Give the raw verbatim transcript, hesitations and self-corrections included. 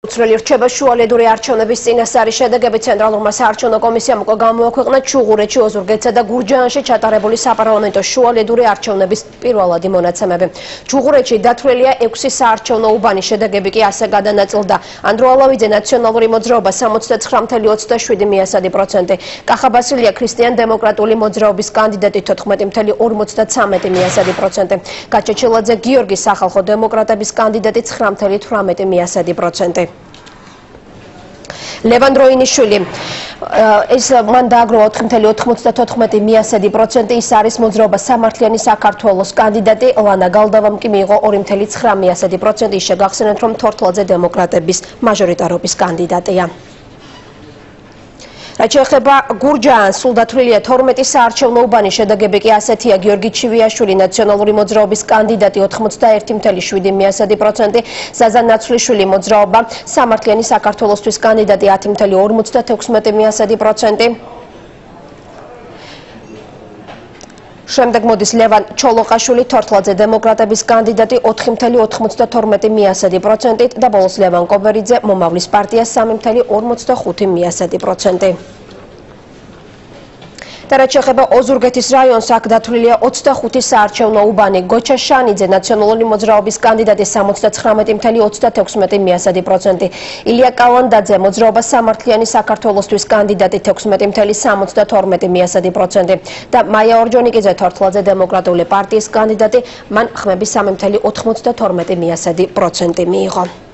Უცვლელი რჩება შუალედური არჩევნების წინასწარი შედეგები ცენტრალურმა საარჩევნო კომისიამ უკვე გამოაქვეყნა ჩუღურეთში, ოზურგეთსა და გურჯაანში ჩატარებული საპარლამენტო შუალედური არჩევნების პირველადი მონაცემები. ჩუღურეთში დათვლილია ექვსი საარჩევნო უბანი, შედეგები კი ასე გადანაწილდა. ანდრო ალავიძე ნაციონალური მოძრაობა სამოცდაცხრა ათეული ოცდაშვიდი მიასადი პროცენტი, კახაბასილია ქრისტიან დემოკრატიული მოძრაობის კანდიდატი თოთხმეტი ათეული ორმოცდათვრამეტი მიასადი პროცენტი, გაჩეჩილაძე გიორგი სახალხო დემოკრატების კანდიდატი ცხრა ათეული თვრამეტი მიასადი პროცენტი. ლევან დროინიშვილი ეს მან დააგროვა ოთხი ათეული ოთხმოცდათოთხმეტი მიასადი პროცენტი, ის არის მოძრაობა სამართლიანი საქართველოს კანდიდატი, ლანა გალდავამ კი მიიღო ორი ათეული ცხრა მიასადი პროცენტი, ის შეგახსენეთ, რომ თორთლაძე დემოკრატების მაჟორიტარობის კანდიდატია. რაც შეეხება გურჯაანს, სულ დათვლილია თორმეტი საარჩევნო უბანი, შედეგები კი ასეთია: გიორგი ჩივიაშვილი ნაციონალური მოძრაობის კანდიდატი ოცდაერთი ათეული შვიდი მიასადი პროცენტი, ზაზა ნაცვლიშვილი მოძრაობა სამართლიანი საქართველოსთვის კანდიდატი ათი ათეული ორმოცდათექვსმეტი მიასადი პროცენტი. შემდეგ მოდის ლევან ჩოლოყაშვილი, თორთლაძე დემოკრატების კანდიდატი ოთხი ათეული ოთხმოცდათორმეტი მიასადი პროცენტით და ბოლოს ლევან კობერიძე მომავლის პარტია სამი ათეული ორმოცდახუთი მიასადი პროცენტი. და რაც შეეხება ოზურგეთის რაიონს, აქ დათვლილია ოცდახუთი საარჩევნო უბანი, გოჩა შანიძე ნაციონალური მოძრაობის კანდიდატი სამოცდაცხრამეტი ათეული ოცდათექვსმეტი მიასადი პროცენტი, ილია კალანდაძე მოძრაობა სამართლიანი საქართველოსთვის კანდიდატი თექვსმეტი ათეული სამოცდათორმეტი მიასადი პროცენტი და მაია ორჯონიკიძე თორთლაძე დემოკრატიული პარტიის კანდიდატი, მან ხმები სამი ათეული ოთხმოცდათორმეტი მიასადი პროცენტი მიიღო.